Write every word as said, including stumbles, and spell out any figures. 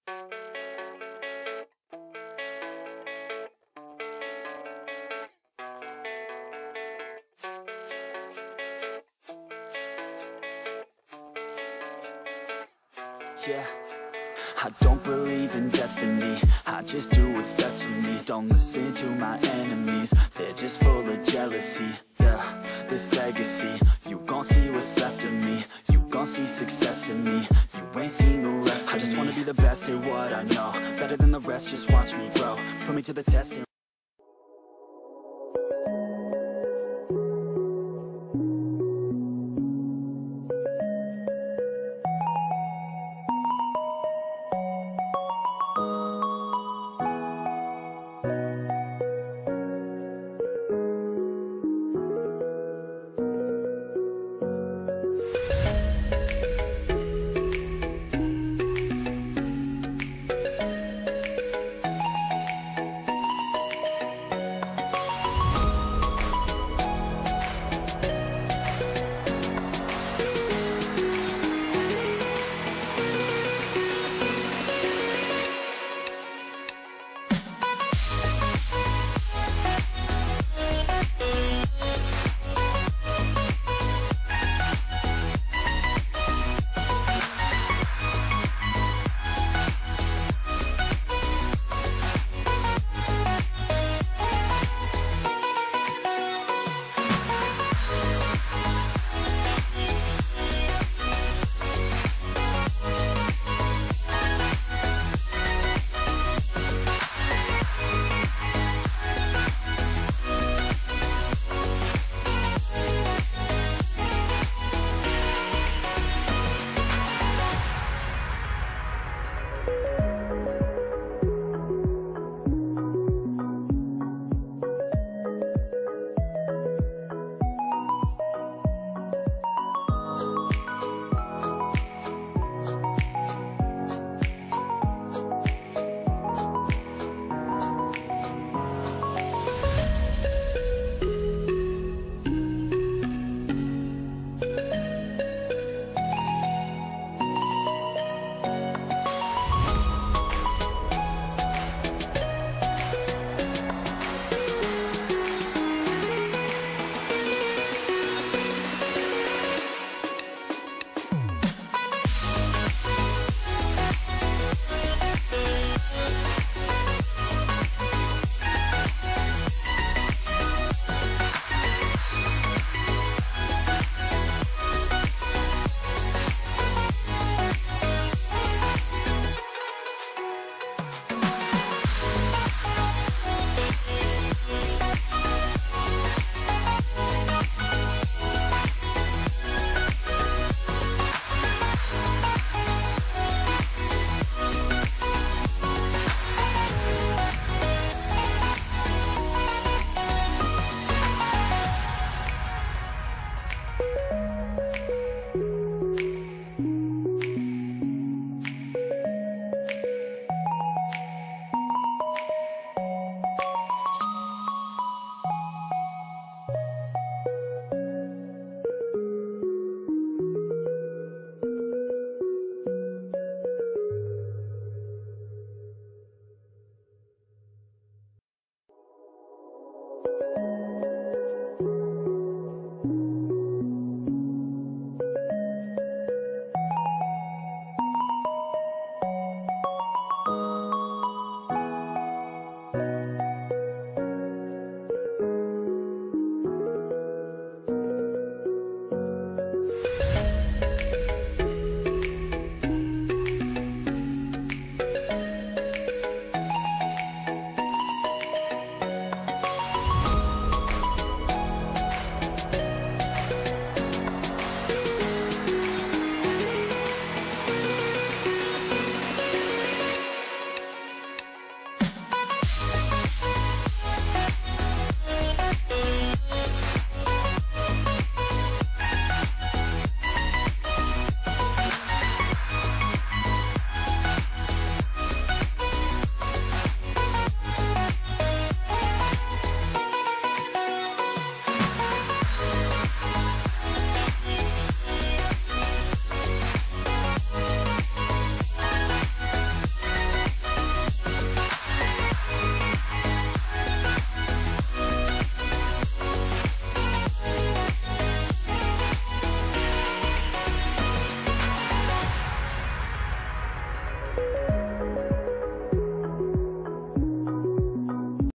Yeah, I don't believe in destiny, I just do what's best for me. Don't listen to my enemies, they're just full of jealousy. Yeah, this legacy, you gon' see what's left of me. You gon' see success in me, you ain't seen the rest of me. I just wanna be the best at what I know, better than the rest, just watch me grow. Put me to the test and